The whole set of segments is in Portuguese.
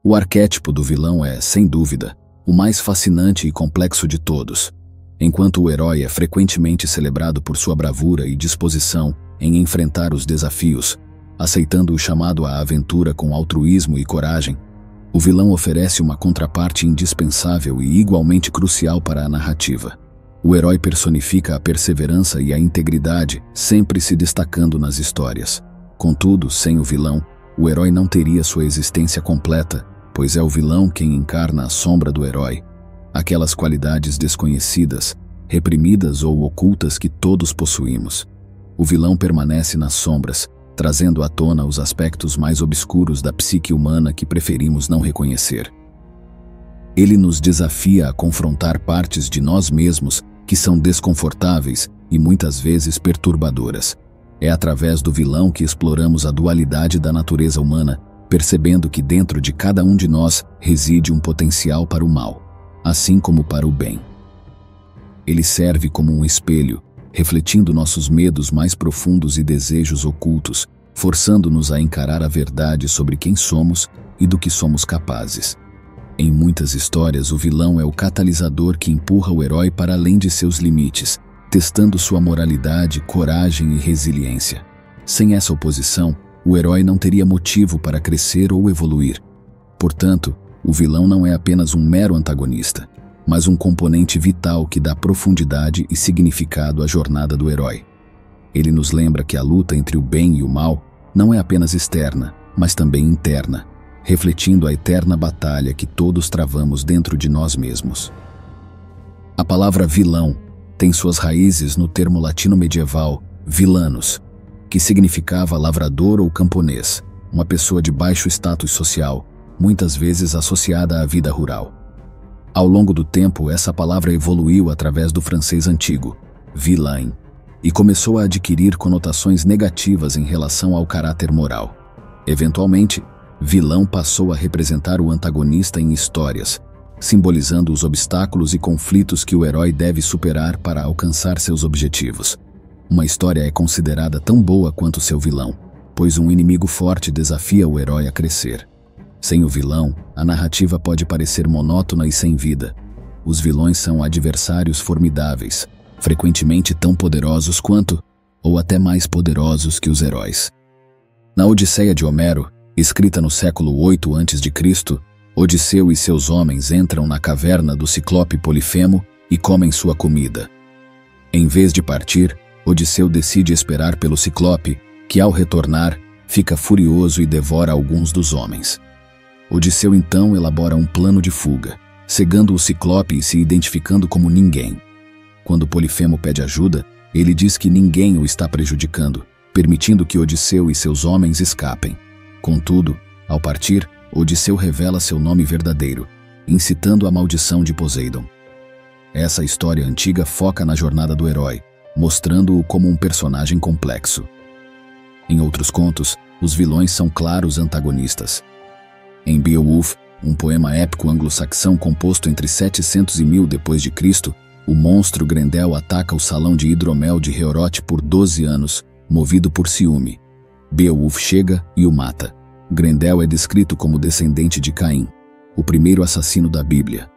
O arquétipo do vilão é, sem dúvida, o mais fascinante e complexo de todos. Enquanto o herói é frequentemente celebrado por sua bravura e disposição em enfrentar os desafios, aceitando o chamado à aventura com altruísmo e coragem, o vilão oferece uma contraparte indispensável e igualmente crucial para a narrativa. O herói personifica a perseverança e a integridade, sempre se destacando nas histórias. Contudo, sem o vilão, o herói não teria sua existência completa, pois é o vilão quem encarna a sombra do herói, aquelas qualidades desconhecidas, reprimidas ou ocultas que todos possuímos. O vilão permanece nas sombras, trazendo à tona os aspectos mais obscuros da psique humana que preferimos não reconhecer. Ele nos desafia a confrontar partes de nós mesmos que são desconfortáveis e muitas vezes perturbadoras. É através do vilão que exploramos a dualidade da natureza humana, percebendo que dentro de cada um de nós reside um potencial para o mal, assim como para o bem. Ele serve como um espelho, refletindo nossos medos mais profundos e desejos ocultos, forçando-nos a encarar a verdade sobre quem somos e do que somos capazes. Em muitas histórias, o vilão é o catalisador que empurra o herói para além de seus limites, testando sua moralidade, coragem e resiliência. Sem essa oposição, o herói não teria motivo para crescer ou evoluir. Portanto, o vilão não é apenas um mero antagonista, mas um componente vital que dá profundidade e significado à jornada do herói. Ele nos lembra que a luta entre o bem e o mal não é apenas externa, mas também interna, refletindo a eterna batalha que todos travamos dentro de nós mesmos. A palavra vilão tem suas raízes no termo latino medieval vilanus, que significava lavrador ou camponês, uma pessoa de baixo status social, muitas vezes associada à vida rural. Ao longo do tempo, essa palavra evoluiu através do francês antigo, vilain, e começou a adquirir conotações negativas em relação ao caráter moral. Eventualmente, vilão passou a representar o antagonista em histórias, simbolizando os obstáculos e conflitos que o herói deve superar para alcançar seus objetivos. Uma história é considerada tão boa quanto seu vilão, pois um inimigo forte desafia o herói a crescer. Sem o vilão, a narrativa pode parecer monótona e sem vida. Os vilões são adversários formidáveis, frequentemente tão poderosos quanto, ou até mais poderosos que os heróis. Na Odisseia de Homero, escrita no século 8 a.C., Odisseu e seus homens entram na caverna do ciclope Polifemo e comem sua comida. Em vez de partir, Odisseu decide esperar pelo ciclope, que ao retornar, fica furioso e devora alguns dos homens. Odisseu então elabora um plano de fuga, cegando o ciclope e se identificando como ninguém. Quando Polifemo pede ajuda, ele diz que ninguém o está prejudicando, permitindo que Odisseu e seus homens escapem. Contudo, ao partir, Odisseu revela seu nome verdadeiro, incitando a maldição de Poseidon. Essa história antiga foca na jornada do herói, mostrando-o como um personagem complexo. Em outros contos, os vilões são claros antagonistas. Em Beowulf, um poema épico anglo-saxão composto entre 700 e 1000 d.C., o monstro Grendel ataca o salão de hidromel de Heorot por 12 anos, movido por ciúme. Beowulf chega e o mata. Grendel é descrito como descendente de Caim, o primeiro assassino da Bíblia.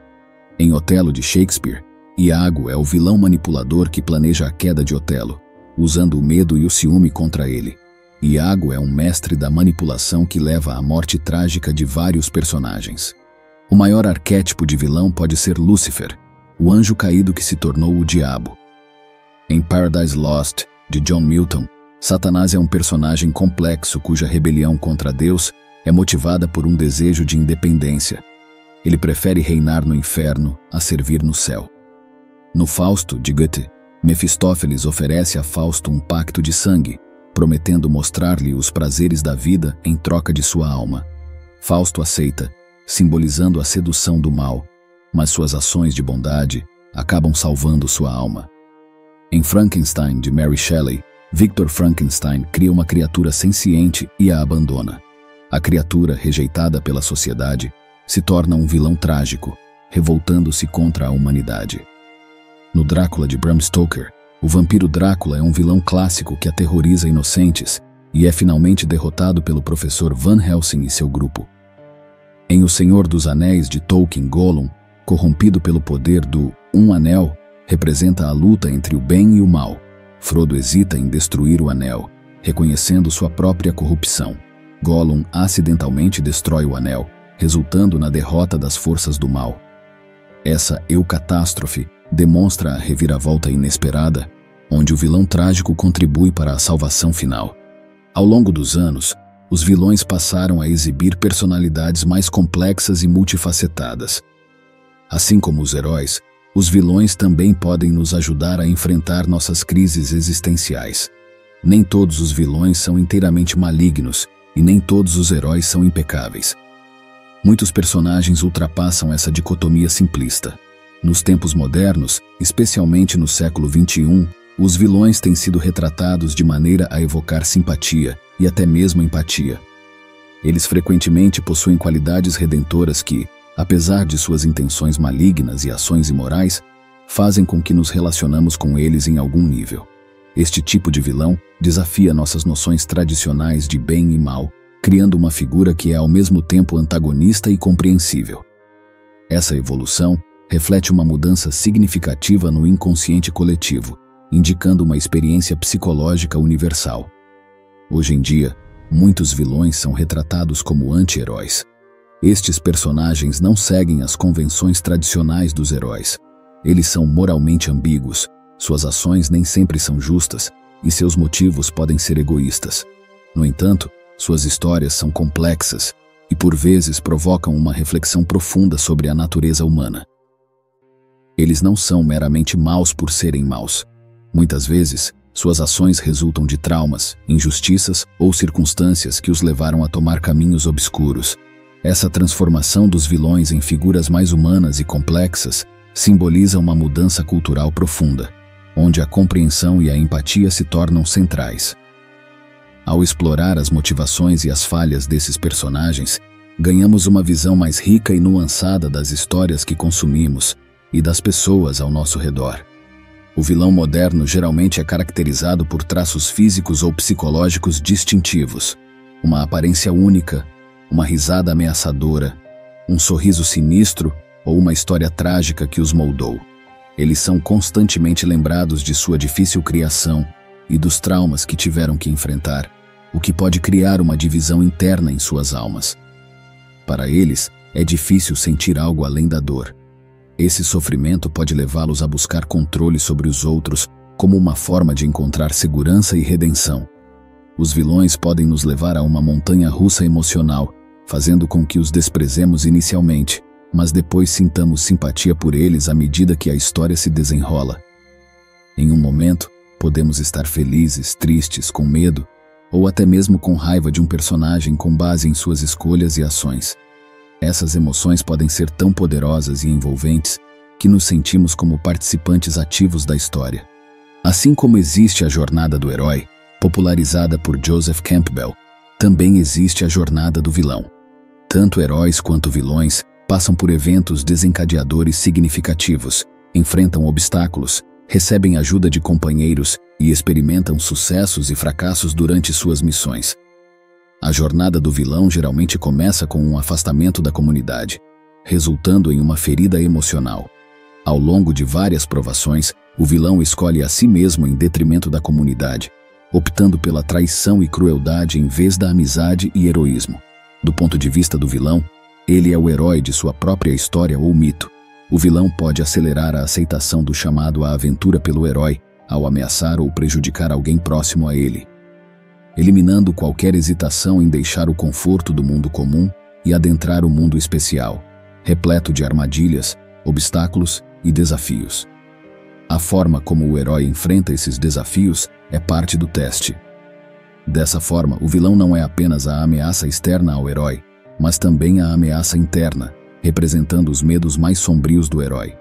Em Otelo de Shakespeare, Iago é o vilão manipulador que planeja a queda de Otelo, usando o medo e o ciúme contra ele. Iago é um mestre da manipulação que leva à morte trágica de vários personagens. O maior arquétipo de vilão pode ser Lúcifer, o anjo caído que se tornou o diabo. Em Paradise Lost, de John Milton, Satanás é um personagem complexo cuja rebelião contra Deus é motivada por um desejo de independência. Ele prefere reinar no inferno a servir no céu. No Fausto, de Goethe, Mefistófeles oferece a Fausto um pacto de sangue, prometendo mostrar-lhe os prazeres da vida em troca de sua alma. Fausto aceita, simbolizando a sedução do mal, mas suas ações de bondade acabam salvando sua alma. Em Frankenstein, de Mary Shelley, Victor Frankenstein cria uma criatura senciente e a abandona. A criatura, rejeitada pela sociedade, se torna um vilão trágico, revoltando-se contra a humanidade. No Drácula de Bram Stoker, o vampiro Drácula é um vilão clássico que aterroriza inocentes e é finalmente derrotado pelo professor Van Helsing e seu grupo. Em O Senhor dos Anéis de Tolkien, Gollum, corrompido pelo poder do Anel, representa a luta entre o bem e o mal. Frodo hesita em destruir o anel, reconhecendo sua própria corrupção. Gollum acidentalmente destrói o anel, resultando na derrota das forças do mal. Essa eucatástrofe demonstra a reviravolta inesperada, onde o vilão trágico contribui para a salvação final. Ao longo dos anos, os vilões passaram a exibir personalidades mais complexas e multifacetadas. Assim como os heróis, os vilões também podem nos ajudar a enfrentar nossas crises existenciais. Nem todos os vilões são inteiramente malignos e nem todos os heróis são impecáveis. Muitos personagens ultrapassam essa dicotomia simplista. Nos tempos modernos, especialmente no século XXI, os vilões têm sido retratados de maneira a evocar simpatia e até mesmo empatia. Eles frequentemente possuem qualidades redentoras que, apesar de suas intenções malignas e ações imorais, fazem com que nos relacionamos com eles em algum nível. Este tipo de vilão desafia nossas noções tradicionais de bem e mal, criando uma figura que é ao mesmo tempo antagonista e compreensível. Essa evolução reflete uma mudança significativa no inconsciente coletivo, indicando uma experiência psicológica universal. Hoje em dia, muitos vilões são retratados como anti-heróis. Estes personagens não seguem as convenções tradicionais dos heróis. Eles são moralmente ambíguos, suas ações nem sempre são justas e seus motivos podem ser egoístas. No entanto, suas histórias são complexas e por vezes provocam uma reflexão profunda sobre a natureza humana. Eles não são meramente maus por serem maus. Muitas vezes, suas ações resultam de traumas, injustiças ou circunstâncias que os levaram a tomar caminhos obscuros. Essa transformação dos vilões em figuras mais humanas e complexas simboliza uma mudança cultural profunda, onde a compreensão e a empatia se tornam centrais. Ao explorar as motivações e as falhas desses personagens, ganhamos uma visão mais rica e nuançada das histórias que consumimos e das pessoas ao nosso redor. O vilão moderno geralmente é caracterizado por traços físicos ou psicológicos distintivos, uma aparência única, uma risada ameaçadora, um sorriso sinistro ou uma história trágica que os moldou. Eles são constantemente lembrados de sua difícil criação e dos traumas que tiveram que enfrentar, o que pode criar uma divisão interna em suas almas. Para eles, é difícil sentir algo além da dor. Esse sofrimento pode levá-los a buscar controle sobre os outros como uma forma de encontrar segurança e redenção. Os vilões podem nos levar a uma montanha-russa emocional, fazendo com que os desprezemos inicialmente, mas depois sintamos simpatia por eles à medida que a história se desenrola. Em um momento, podemos estar felizes, tristes, com medo, ou até mesmo com raiva de um personagem com base em suas escolhas e ações. Essas emoções podem ser tão poderosas e envolventes que nos sentimos como participantes ativos da história. Assim como existe a jornada do herói, popularizada por Joseph Campbell, também existe a jornada do vilão. Tanto heróis quanto vilões passam por eventos desencadeadores significativos, enfrentam obstáculos, recebem ajuda de companheiros e experimentam sucessos e fracassos durante suas missões. A jornada do vilão geralmente começa com um afastamento da comunidade, resultando em uma ferida emocional. Ao longo de várias provações, o vilão escolhe a si mesmo em detrimento da comunidade, optando pela traição e crueldade em vez da amizade e heroísmo. Do ponto de vista do vilão, ele é o herói de sua própria história ou mito. O vilão pode acelerar a aceitação do chamado à aventura pelo herói ao ameaçar ou prejudicar alguém próximo a ele, eliminando qualquer hesitação em deixar o conforto do mundo comum e adentrar o mundo especial, repleto de armadilhas, obstáculos e desafios. A forma como o herói enfrenta esses desafios é parte do teste. Dessa forma, o vilão não é apenas a ameaça externa ao herói, mas também a ameaça interna, representando os medos mais sombrios do herói.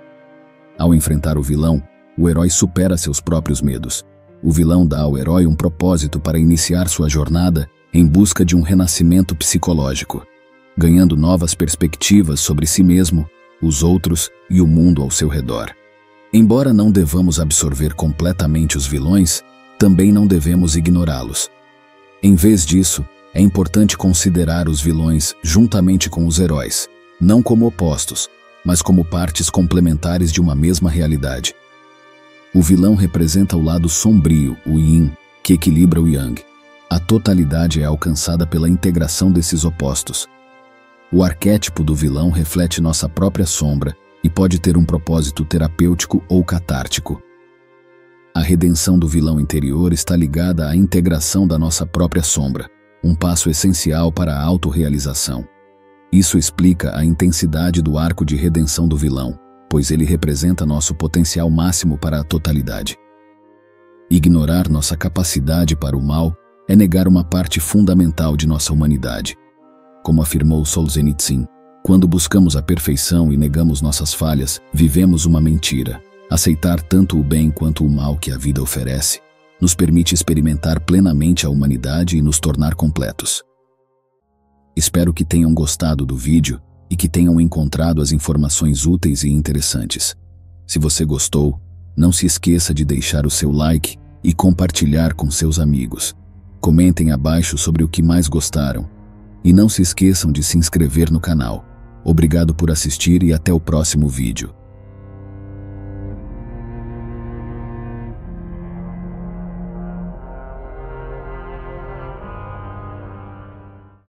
Ao enfrentar o vilão, o herói supera seus próprios medos. O vilão dá ao herói um propósito para iniciar sua jornada em busca de um renascimento psicológico, ganhando novas perspectivas sobre si mesmo, os outros e o mundo ao seu redor. Embora não devamos absorver completamente os vilões, também não devemos ignorá-los. Em vez disso, É importante considerar os vilões juntamente com os heróis, não como opostos, mas como partes complementares de uma mesma realidade. O vilão representa o lado sombrio, o Yin, que equilibra o Yang. A totalidade é alcançada pela integração desses opostos. O arquétipo do vilão reflete nossa própria sombra e pode ter um propósito terapêutico ou catártico. A redenção do vilão interior está ligada à integração da nossa própria sombra, um passo essencial para a autorrealização. Isso explica a intensidade do arco de redenção do vilão, pois ele representa nosso potencial máximo para a totalidade. Ignorar nossa capacidade para o mal é negar uma parte fundamental de nossa humanidade. Como afirmou Solzhenitsyn, quando buscamos a perfeição e negamos nossas falhas, vivemos uma mentira. Aceitar tanto o bem quanto o mal que a vida oferece nos permite experimentar plenamente a humanidade e nos tornar completos. Espero que tenham gostado do vídeo e que tenham encontrado as informações úteis e interessantes. Se você gostou, não se esqueça de deixar o seu like e compartilhar com seus amigos. Comentem abaixo sobre o que mais gostaram. E não se esqueçam de se inscrever no canal. Obrigado por assistir e até o próximo vídeo.